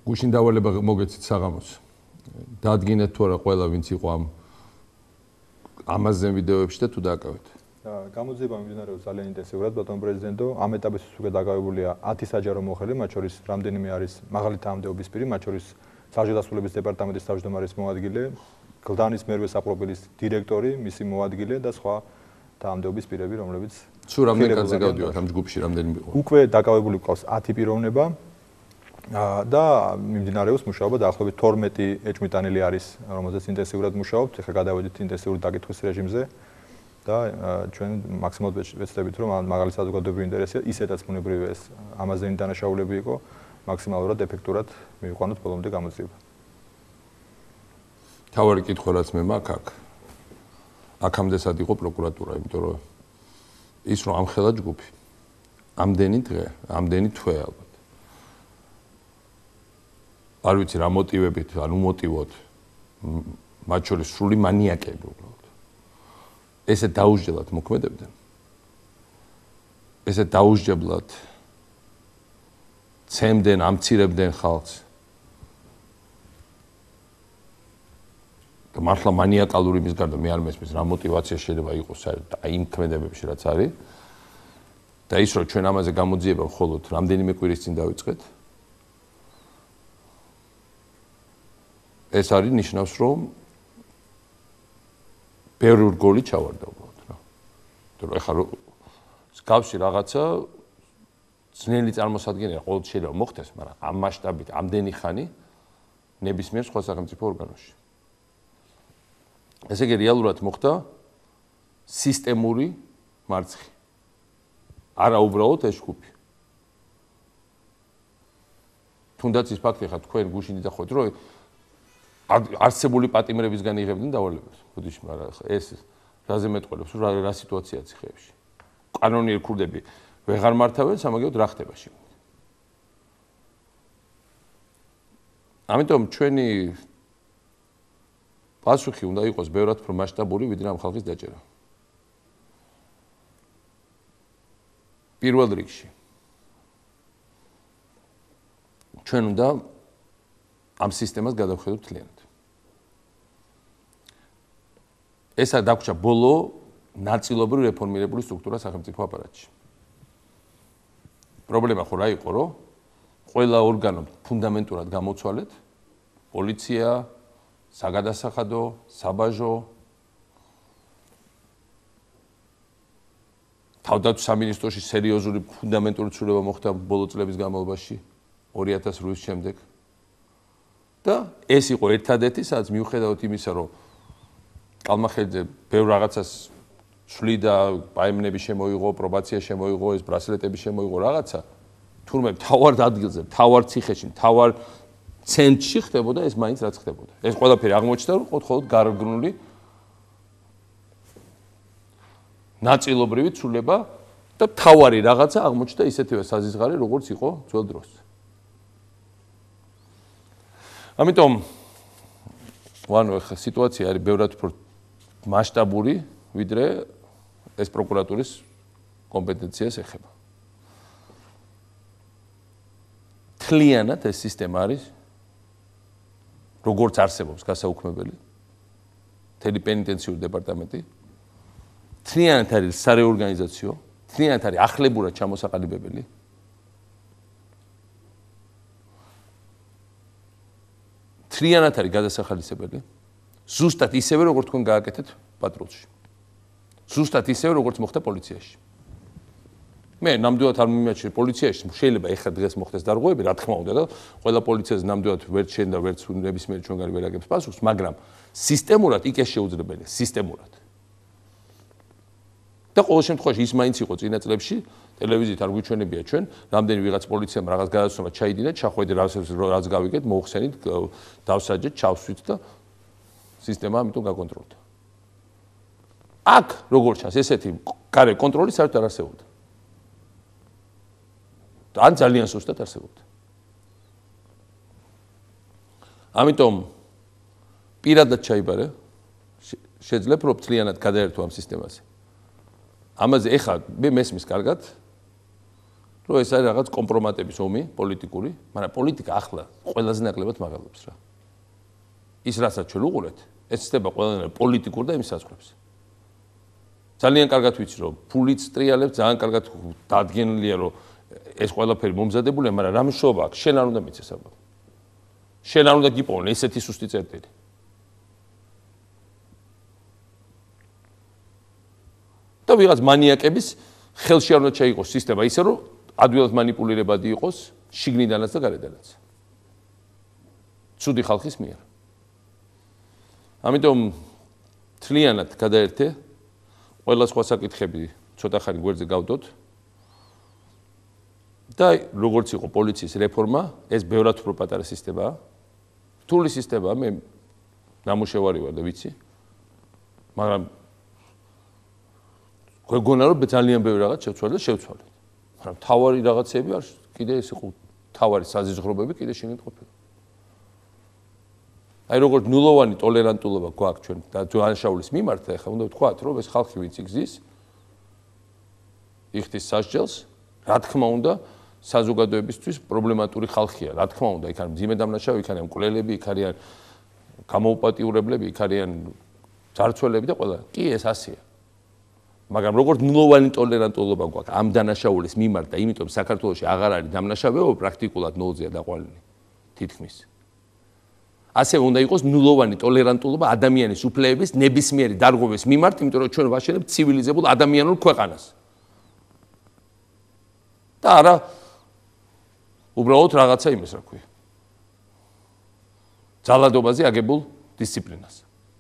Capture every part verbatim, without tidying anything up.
გუშინ დავალება მოგეცით საღამოს. Დაადგინეთ თუ არა ყველა ვინც იყო ამ ამაზე ვიდეოებში და თუ დააკავეთ. გამოძიება მიმდინარეობს ძალიან ინტენსიურად, ბატონო პრეზიდენტო, ამ ეტაპისთვის უკვე დაკავებულია ათი საჯარო მოხელე, მათ შორის რამდენიმე არის მაღალი თანამდებობის პირი, მათ შორის საჯაროდასრულების დეპარტამენტის თავმჯდომარის მოადგილე, გლდანის მერვე საპროფილის დირექტორი, მისი მოადგილე და სხვა თანამდებობის პირები, რომლებიც სულ რამდენი კაცი გავდივართ ამ ჯგუფში, რამდენი იყო? უკვე დაკავებული გვყავს ათი პიროვნება და მიმდინარეობს მუშაობა დაახლოებით თორმეტი ეჭვმიტანილი არის, რომელზეც ინტენსიურად მუშაობთ, ახლა გადავედით ინტენსიური დაკითხვის რეჟიმზე. და ჩვენ მაქსიმალურად ვეცდებით რომ მაღალი საზოგადოებრივი ინტერესია ისედაც ბუნებრივია ეს ამაზენი დანაშაულები იყო მაქსიმალურად ეფექტურად მივიყვანოთ ბოლომდე გამოძიება. თავარი კითხვა რაც მე მაქვს აქ აქამდე სად იყო პროკურატურა, იმიტომ რომ ის რომ ამხელა ჯგუფი ამდენი დღე, ამდენი თვე ალბათ. არ ვიცი რა მოტივებით, ანუ მოტივოთ მათ შორის სრული მანიაკები უბრალოდ. ესე დაუსჯელად მოქმედებდნენ. ესე დაუსჯებლად ცემდნენ, ამცირებდნენ ხალხს. და მართლა მანიაკალური იმის გარდა მე არ მესმის რა мотиваცია შეიძლება იყოს აი იმ ქმედებებში რაც არის. და ის რომ ჩვენ ამაზე გამოძიება მხოლოდ რამდენიმე კვირის წინ დავიწყეთ. ეს არის ნიშნავს რომ ბევრი რგოლი ჩავარდა უბრალოდ რა. იმიტომ რომ ეხლა სკავში რაღაცა ძნელი წარმოსადგენია ყოველ შეიძლება მოხდეს, მაგრამ ამ მასშტაბით ამდენი ხანი ნებისმიერ სხვა სახელმწიფო ორგანოში. ესე იგი რეალურად მოხდა სისტემური მარცხი. არა უბრალოდ ეს ჯგუფი. თუნდაც ის ფაქტი ხა თქვენ გუშინ დახოთ რომ არსებული პატიმრებისგან იღებდნენ დავალებას. ბუდიში, მაგრამ ეს რაზე მეტყველებს, რა რა სიტუაციაა ციხეებში. კანონიერ ქურდები ვეღარ მართავენ, სამაგიეროდ რა ხდება შიგნით. ამიტომ ჩვენი პასუხი უნდა იყოს ბევრად უფრო მასშტაბური, ვიდრე ამ ხალხის დაჭერა. პირველ რიგში ჩვენ უნდა ამ სისტემას გადავხედოთ მთლიანად. ესა დაგვრჩა ბოლო ნაწილობრივ რეფორმირებული სტრუქტურა სახელმწიფო აპარატში. პრობლემა ხო რა იყო, რომ ყველა ორგანო ფუნდამენტურად გამოცვალეთ, პოლიცია, საგადასახადო, საბაჟო, თავდაცვის სამინისტროში სერიოზული ფუნდამენტური ცვლილება მოხდა ბოლო წლების განმავლობაში ორი ათას რვის შემდეგ. და ეს იყო ერთადერთი, სადაც მიუხედავად იმისა, რომ კალმახელიძე ბევრ რაღაცას შლიდა, პაემნები შემოიღო, პრობაცია შემოიღო, ეს ბრასლეტები შემოიღო რაღაცა, თურმე თავარ ადგილზე, თავარ ციხეში, თავარ ცენტრში ხდებოდა ეს მაინც რაც ხდებოდა. ეს ყველაფერი აღმოჩნდა, რომ მხოლოდ გარგრუნული ნაწილობრივი ცვლილება და თავარი რაღაცა აღმოჩნდა ისეთივე საზიზღარი, როგორც იყო ძველ დროს. ამიტომ ვანო ახლა სიტუაცია არის ბევრად უფრო მასშტაბური, ვიდრე ეს პროკურატურის კომპეტენციას ეხება. თლიანად ეს სისტემა არის როგორც არსებობს გასაუქმებელი, მთელი პენიტენციური დეპარტამენტი, თლიანად არის სარეორგანიზაციო, თლიანად არის ახლებურად ჩამოსაყალიბებელი. თლიანად არის გადასახალისებელი. ზუსტად ისევე როგორც თქვენ გააკეთეთ პატრულში. ზუსტად ისევე როგორც მოხდა პოლიციაში. მე ნამდვილად არ მიმაჩნია პოლიციაში შეიძლება ეხლა დღეს მოხდეს დარღვევები, რა თქმა უნდა და ყველა პოლიციაზე ნამდვილად ვერც შენ და ვერც ნებისმიერი ჩვენგანი ვერ აგებს პასუხს, მაგრამ სისტემურად იქ ეს შეუძლებელია, სისტემურად. და ყოველ შემთხვევაში ის მაინც იყო წინა წლებში ტელევიზიით არ გვიჩვენებია ჩვენ, რამდენი ვიღაც პოლიციამ რაღაც გადაცემა ჩაიდინა, ჩახვედი რაც გავიგეთ, მოუხსენით, დავსაჯეთ, ჩავსვით და სისტემა ამიტომ გაკონტროლდა. აქ როგორ ჩანს ესეთი გარე კონტროლი საერთოდ არ არსებობდა. ან ძალიან სუსტად არსებობდა. ამიტომ პირადად ჩაიბარე, შეძლებ რომ მთლიანად გადაერთო ამ სისტემაზე. ამაზე ეხლა მე მესმის კარგად, რომ ეს არის რაღაც კომპრომატების ომი პოლიტიკური, მაგრამ პოლიტიკა ახლა ყველაზე ნაკლებად მაღალობს რა. ის რასაც ჩვენ უყურეთ, ეს ხდება ყველანაირ პოლიტიკურ და იმის საზღვრებს. ძალიან კარგად ვიცი, რომ ფულიც ტრიალებს, ძალიან კარგად დადგენილია, რომ ეს ყველაფერი მომზადებულია, მაგრამ რა მნიშვნელობა აქვს? შენ არ უნდა მიცეს აბა. შენ არ უნდა გიპოვონ ესეთი სუსტი წერტილი. და ვიღაც მანიაკების ხელში არ უნდა ჩაიყოს სისტემა ისე, რომ ადვილად манипуლირებადი იყოს შიგნიდანაც და გარედანაც. ცუდი ხალხის მიერ. ამიტომ თლიანად გადაერთე ყველა სხვა საკითხები ცოტა ხანი გვერდზე გავდოთ და როგორც იყო პოლიციის რეფორმა, ეს ბევრად უფრო პატარა სისტემაა. რთული სისტემაა, მე ნამუშევარი ვარ და ვიცი. მაგრამ გვეგონა რომ ძალიან ბევრი რაღაც შევცვალეთ და შევცვალეთ. მაგრამ თავარი რაღაცები არ კიდე ეს იყო თავარი საზიზღრობები კიდე შეგეთ ყოფილა. აი როგორც ნულოვანი ტოლერანტულობა გვაქვს ჩვენ და დანაშაულის მიმართ, ახლა უნდა ვთქვათ, რომ ეს ხალხი ვინც იგზის იხდის სასჯელს, რა თქმა უნდა, საზოგადოებისთვის პრობლემატური ხალხია. რა თქმა უნდა, იქ არის მძიმე დამნაშავე, იქ არიან მკვლელები, იქ არიან გამოუპატიურებლები, იქ არიან ძარცველები და ყველა. კი, ეს ასეა. მაგრამ როგორც ნულოვანი ტოლერანტულობა გვაქვს ამ დანაშაულის მიმართ და იმიტომ საქართველოში აღარ არის დამნაშავეობა პრაქტიკულად ნულზეა დაყვანილი თითქმის. ასე უნდა იყოს ნულოვანი ტოლერანტულობა ადამიანის უფლებების ნებისმიერი დარღვევის მიმართ, იმიტომ რომ ჩვენ ვაშენებთ ცივილიზებულ ადამიანურ ქვეყანას. და არა უბრალოდ რაღაცა იმას რა ქვია. ძალადობაზე აგებულ დისციპლინას.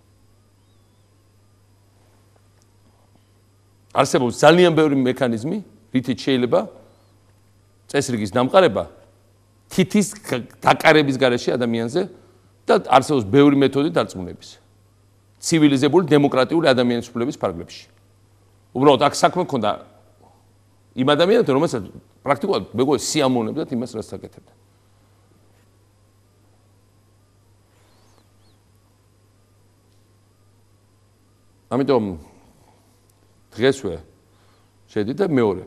არსებობს ძალიან ბევრი მექანიზმი, რითიც შეიძლება წესრიგის დამყარება თითის დაკარების გარეშე ადამიანზე და არსებობს ბევრი მეთოდი დარწმუნების. ცივილიზებული დემოკრატიული ადამიანის უფლების ფარგლებში. უბრალოდ აქ საქმე ქონდა იმ ადამიანებთან, რომელსაც პრაქტიკულად მეგონა სიამოვნებდათ იმას, რაც აკეთებდა. ამიტომ დღესვე შედი და მეორე.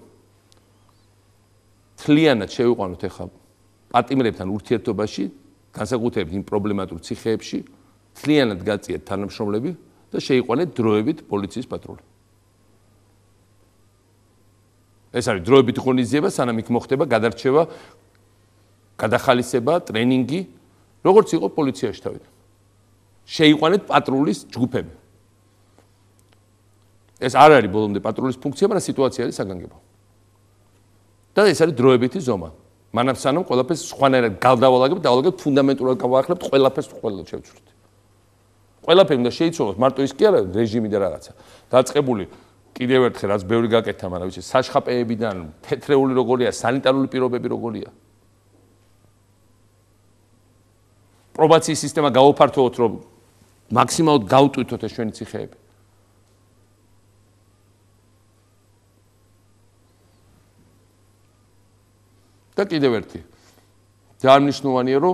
თლიანად შევიყვანოთ ახლა პატიმრებთან ურთიერთობაში, განსაკუთრებით იმ პრობლემატურ ციხეებში, თლიანად გაწიეთ თანამშრომლები და შეიყვანეთ დროებით პოლიციის პატრული. ეს არის დროებით ღონისძიება, სანამ იქ მოხდება გადარჩევა, გადახალისება, ტრენინგი, როგორც იყო პოლიციაში თავიდან. შეიყვანეთ პატრულის ჯგუფები. ეს არ არის ბოლომდე პატრულის ფუნქცია, მაგრამ სიტუაცია არის საგანგებო. და ეს არის დროებითი ზომა. მანამ სანამ ყველაფერს სხვანაირად გავდავალაგებთ, დავალაგებთ ფუნდამენტურად გავაახლებთ, ყველაფერს ყველა შევცვლით. ყველაფერი უნდა შეიცვალოს, მარტო ის კი არა რეჟიმი და რაღაცა. დაწყებული კიდევ ერთხელ რაც ბევრი გაკეთა, მაგრამ ვიცი, საშხაპეებიდან თეთრეული როგორია, სანიტარული პირობები როგორია. პრობაციის სისტემა გაუფართოვოთ, რომ მაქსიმალურად გავტვირთოთ ეს ჩვენი ციხეები. და კიდევ ერთი. ძალიან მნიშვნელოვანია, რომ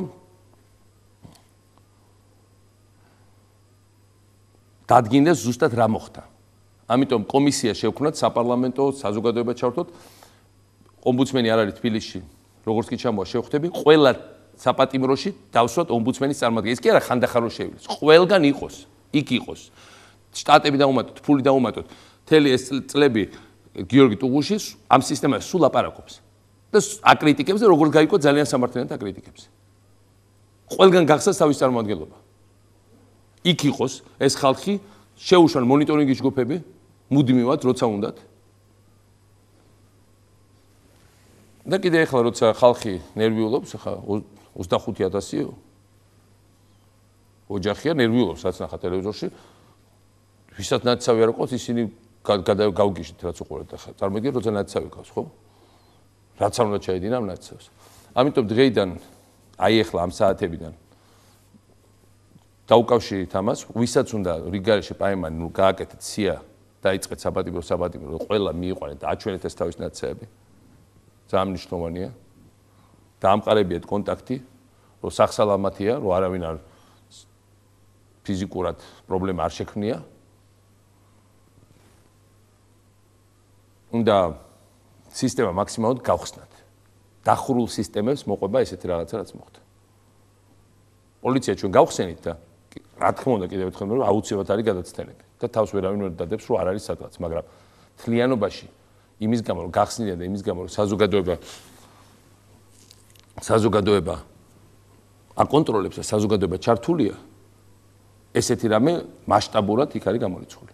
დადგინდეს ზუსტად რა მოხდა. ამიტომ კომისია შევქმნათ, საპარლამენტო, საზოგადოება ჩავთოთ. ომბუდსმენი არ არის თბილისში, როგორც კი ჩამოვა შევხვდები, ყველა საპატიმროში დავსვათ ომბუდსმენის წარმომადგენელი. ეს კი არა ხანდახან რომ შევიდეს. ყველგან იყოს, იქ იყოს. შტატები დაუმატოთ, ფული დაუმატოთ. მთელი ეს წლები გიორგი ტუღუში ამ სისტემას სულ აპარაკობს. და აკრიტიკებს და როგორც გაიგო ძალიან სამართლიანად აკრიტიკებს. ყველგან გახსოვს თავის წარმომადგენლობა. იქ იყოს ეს ხალხი, შეუშვან მონიტორინგის ჯგუფები, მუდმივად როცა უნდათ. და კიდე ახლა როცა ხალხი ნერვიულობს, ახლა ოცდახუთი ათასი ოჯახია ნერვიულობს, რაც ნახა ტელევიზორში. ვისაც ნაცავი არ ყავს, ისინი გავგიშით რაც უყურეთ ახლა. წარმოგიდგენთ, როცა ნაცავი ყავს, ხო? რაც არ უნდა ჩაედინა ამ ნაცავს. ამიტომ დღეიდან აი ახლა ამ საათებიდან დაუკავშირით ამას, ვისაც უნდა რიგარეში პაემანი, ნუ გააკეთეთ სია, დაიწყეთ საბატიმრო საბატიმრო, ყველა მიიყვანეთ და აჩვენეთ ეს თავის ნაცავები. ძალიან მნიშვნელოვანია. დაამყარებიეთ კონტაქტი, რომ სახსალამათია, რომ არავინ არ ფიზიკურად პრობლემა არ შექმნია. უნდა სისტემა მაქსიმალურად გავხსნათ. დახურულ სისტემებს მოყვება ესეთი რაღაცა რაც მოხდა. პოლიცია ჩვენ გავხსენით და რა თქმა უნდა კიდევ ერთხელ რომ აუცილებლად არის გადაცდენები და თავს ვერავინ ვერ დადებს რომ არ არის სადღაც, მაგრამ თლიანობაში იმის გამო რომ გახსნილია და იმის გამო რომ საზოგადოება საზოგადოება აკონტროლებს და საზოგადოება ჩართულია, ესეთი რამე მასშტაბურად იქ არის გამორიცხული.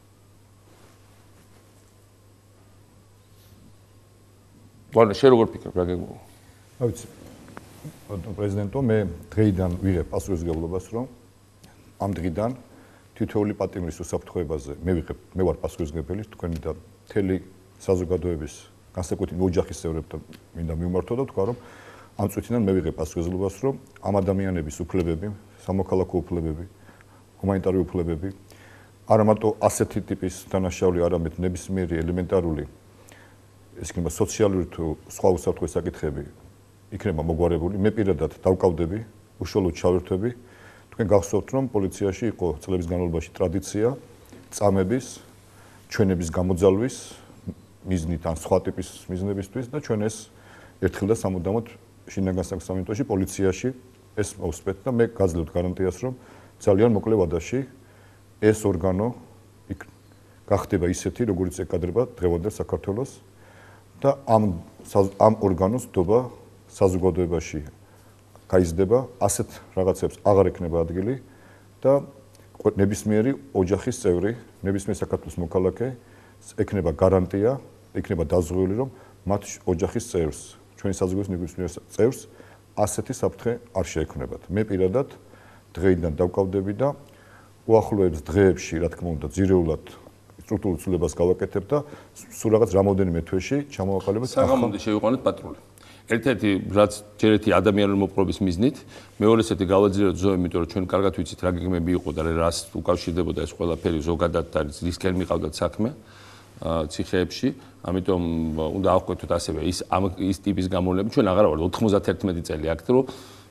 ვარნა შე როგორ ფიქრობ რა გეგმო? რა ვიცი. პრეზიდენტო, მე დღეიდან ვიღებ პასუხისმგებლობას, რომ ამ დღიდან თითოეული პატიმრის უსაფრთხოებაზე მე ვიღებ, მე ვარ პასუხისმგებელი თქვენი და მთელი საზოგადოების განსაკუთრებით ოჯახის წევრებთან მინდა მივმართო და ვთქვა, რომ ამ წუთიდან მე ვიღებ პასუხისმგებლობას, რომ ამ ადამიანების უფლებები, სამოქალაქო უფლებები, ჰუმანიტარული უფლებები, არა მარტო ასეთი ტიპის დანაშაული, არამედ ნებისმიერი ელემენტარული ეს იქნება სოციალური თუ სხვა უსაფრთხო საკითხები იქნება მოგვარებული. მე პირადად დავკავდები, უშუალოდ ჩავერთვები. თქვენ გახსოვთ, რომ პოლიციაში იყო წლების განმავლობაში ტრადიცია წამების, ჩვენების გამოძალვის მიზნით ან სხვა ტიპის მიზნებისთვის და ჩვენ ეს ერთხელ და სამუდამოდ შინაგან სამინისტროში პოლიციაში ეს მოვსწრეთ და მე გაძლევთ გარანტიას, რომ ძალიან მოკლე ვადაში ეს ორგანო იქ გახდება ისეთი, როგორიც ეკადრება დღევანდელ საქართველოს და ამ ამ ორგანოს დობა საზოგადოებაში გაიზრდება, ასეთ რაღაცებს აღარ ექნება ადგილი და ნებისმიერი ოჯახის წევრი, ნებისმიერი საქართველოს მოქალაქე ექნება გარანტია, ექნება დაზღვეული, რომ მათ ოჯახის წევრს, ჩვენი საზოგადოების ნებისმიერ წევრს ასეთი საფრთხე არ შეექმნებათ. მე პირადად დღეიდან დავკავდები და უახლოებს დღეებში, რა თქმა უნდა, ძირეულად სტრუქტურულ ცვლილებას გავაკეთებ და სულ რაღაც რამოდენიმე თვეში ჩამოვაყალიბებ. საღამომდე შევიყვანოთ პატრული. ერთ-ერთი რაც ჯერ ერთი ადამიანური მოპყრობის მიზნით, მეორესეთი გავაძლიეროთ ზოები, იმიტომ რომ ჩვენ კარგად ვიცით რა გეგმები იყო და რას უკავშირდებოდა ეს ყველაფერი ზოგადად და რისკენ მიყავდათ საქმე ციხეებში, ამიტომ უნდა ავყვეთოთ ასევე ის ამ ის ტიპის გამოვლენები. ჩვენ აღარ ვართ ოთხმოცდაერთმეტი წელი აქ, რომ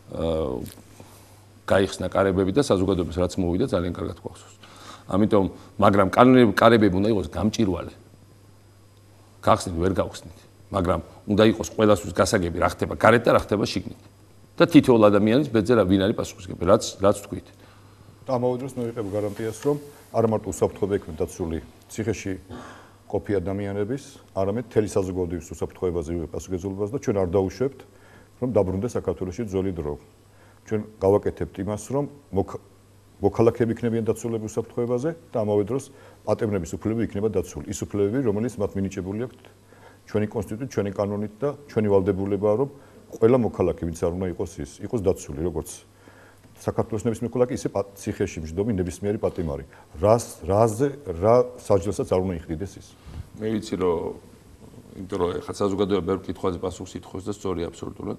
გაიხსნა კარებები და საზოგადოებას რაც მოვიდა ძალიან კარგად გვახსოვს. ამიტომ, მაგრამ კარებები უნდა იყოს გამჭირვალე. გახსნით ვერ გავხსნით, მაგრამ უნდა იყოს ყველასთვის გასაგები რა ხდება გარეთ და რა ხდება შიგნით. და თითოეულ ადამიანის ბედზე რა ვინ არის პასუხისმგებელი, რაც რაც თქვით. და ამავე დროს მე ვიყევ გარანტიას, რომ არა მარტო უსაფრთხოება იქნება დაცული ციხეში ყოფი ადამიანების, არამედ მთელი საზოგადოების უსაფრთხოებაზე ვიყევ პასუხისმგებლობას და ჩვენ არ დაუშვებთ, რომ დაბრუნდეს საქართველოში ძველი დრო. ჩვენ გავაკეთებთ იმას, რომ მოქალაქეები იქნებიან დაცულები უსაფრთხოებაზე და ამავე დროს პატიმრების უფლებები იქნება დაცული. ის უფლებები, რომელიც მათ მინიჭებული აქვთ ჩვენი კონსტიტუციით, ჩვენი კანონით და ჩვენი ვალდებულებაა, რომ ყველა მოქალაქე, ვინც არ უნდა იყოს ის, იყოს დაცული, როგორც საქართველოს ნებისმიერ მოქალაქე, ისე ციხეში მჯდომი ნებისმიერი პატიმარი. რას, რაზე, რა საჯელსაც არ უნდა იხდიდეს ის. მე ვიცი, რომ იმიტომ რომ ხა საზოგადოება ბევრ კითხვაზე პასუხს ითხოვს და სწორი აბსოლუტურად.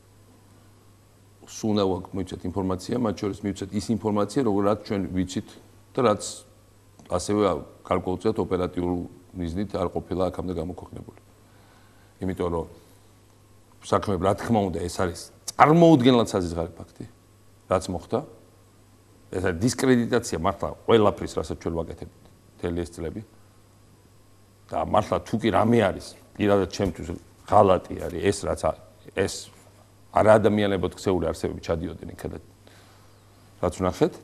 სულ უნდა მივცეთ ინფორმაცია, მათ შორის მივცეთ ის ინფორმაცია, როგორც ჩვენ ვიცით და რაც ასევე გარკვეულწილად ოპერატიულ მიზნით არ ყოფილა აქამდე გამოქვეყნებული. იმიტომ რომ საქმეები რა თქმა უნდა ეს არის წარმოუდგენლად საზღარი ფაქტი, რაც მოხდა. ეს არის დისკრედიტაცია მართლა ყველაფრის, რასაც ჩვენ ვაკეთებთ მთელი ეს წლები. და მართლა თუ კი რამე არის, პირადად ჩემთვის ღალატი არის ეს რაც ეს არა ადამიანებად ქცეული არსებები ჩადიოდნენ იქადა რაც ვნახეთ.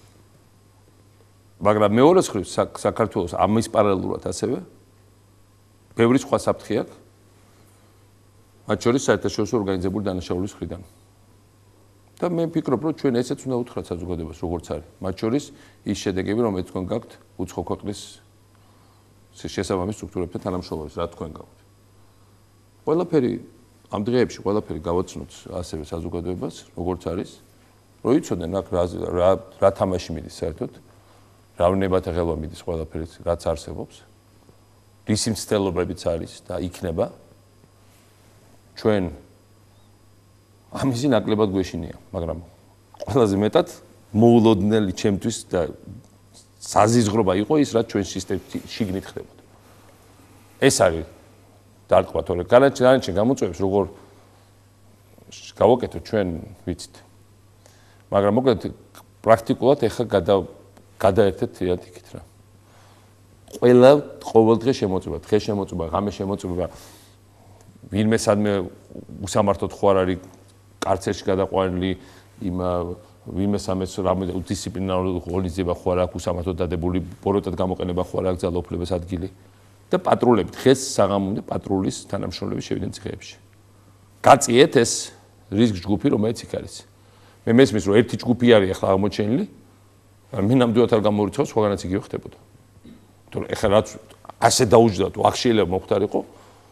მაგრამ მეორე მხრივ საქართველოს ამის პარალელურად ასევე ბევრი სხვა საფრთხე აქვს. მათ შორის საერთაშორისო ორგანიზებული დანაშაულის მხრიდან. და მე ვფიქრობ, რომ ჩვენ ესეც უნდა უთხრათ საზოგადოებას, როგორც არის. მათ შორის ის შედეგები, რომელიც თქვენ გაქვთ უცხო ქვეყნის შესაბამის სტრუქტურებთან თანამშრომლობის, რა თქვენ გაქვთ. ყველაფერი ამ დღეებში ყველაფერი გავაცნოთ ასევე საზოგადოებას, როგორც არის, რომ იცოდნენ რა რა რა თამაში მიდის საერთოდ, რა ვნებათა ხელვა მიდის ყველაფერი, რაც არსებობს. რის მცდელობებიც არის და იქნება. ჩვენ ამისი ნაკლებად გვეშინია, მაგრამ ყველაზე მეტად მოულოდნელი ჩემთვის და საზიზღრობა იყო ის, რაც ჩვენ სისტემში შიგნით ხდებოდა. ეს არის დარტყმა, თორე განაჩენ გამოწვევებს როგორ გავაკეთოთ ჩვენ ვიცით. მაგრამ მოკლედ პრაქტიკულად ეხა გადა გადაერთეთ თეატ იქით რა. ყველა ყოველდღე შემოწმება, დღე შემოწმება, ღამე შემოწმება. ვინმე სადმე უსამართოდ ხო არ არის კარცერში გადაყვანილი იმ ვინმე სამეც რამე დისციპლინარული ღონისძიება ხო არ აქვს უსამართოდ დადებული ბოროტად გამოყენება ხო არ აქვს ძალაუფლებას ადგილი და პატრულები დღეს საღამომდე პატრულის თანამშრომლები შევიდნენ ციხეებში. გაწიეთ ეს რისკ ჯგუფი რომელიც იქ არის. მე მესმის რომ ერთი ჯგუფი არის ახლა აღმოჩენილი მე ნამდვილად არ გამორიცხავს სხვაგანაც იგივე ხდებოდა. თორე ეხლა რაც ასე დაუჯდა თუ აქ შეიძლება მოხდარიყო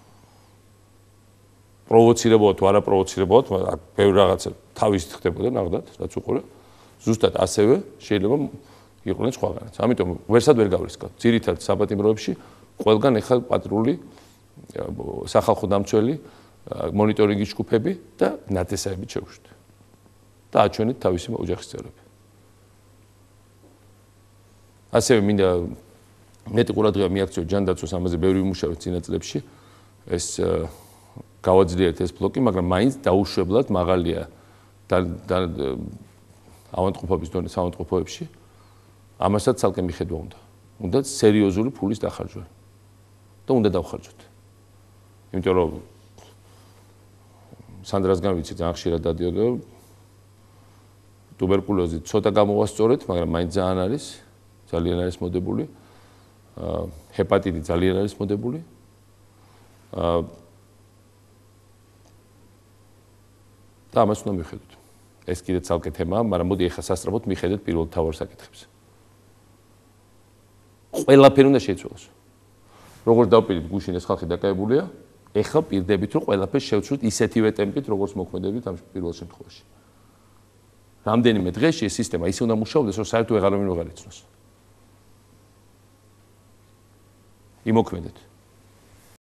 პროვოცირებულად თუ არა პროვოცირებულად აქ ბევრი რაღაცა თავისით ხდებოდა ნახდათ რაც უყურე ზუსტად ასევე შეიძლება იყვნენ სხვაგანაც. ამიტომ ვერსად ვერ გავრისკავ. ძირითადად საპატიმროებში ყველგან ეხლა პატრული სახალხო დამცველი მონიტორინგის ჯგუფები და ნათესაებით შევშვით. და აჩვენეთ თავისი ოჯახის წევრები. ასევე მინდა მეტი ყურადღება მიაქციო ჯანდაცვას ამაზე ბევრი ვიმუშავეთ წინა წლებში ეს გავაძლიერეთ ეს ბლოკი მაგრამ მაინც დაუშვებლად მაღალია და ავადმყოფობის დონე ავადმყოფოებში ამასაც ცალკე მიხედვა უნდა უნდა სერიოზული ფულის დახარჯვა და უნდა დავხარჯოთ იმიტომ რომ სანდრასგან ვიცი ძალიან ხშირად დადიოდა ტუბერკულოზი ცოტა გამოვასწორეთ მაგრამ მაინც ძალიან არის ძალიან არის მოდებული ჰეპატიტი ძალიან არის მოდებული და ამას უნდა მიხედოთ. ეს კიდე ცალკე თემაა, მაგრამ მოდი ახლა სასწრაფოდ მიხედეთ პირველ თავარ საკითხებს. ყველაფერი უნდა შეიცვალოს. როგორც დავპირდით გუშინ ეს ხალხი დაკავებულია, ეხლა პირდებით რომ ყველაფერს შევცვლით ისეთივე ტემპით, როგორც მოქმედებით ამ პირველ შემთხვევაში. რამდენიმე დღეში ეს სისტემა ისე უნდა მუშაობდეს, რომ საერთოდ ვეღარავინ ვეღარ იცნოს. იმოქმედეთ.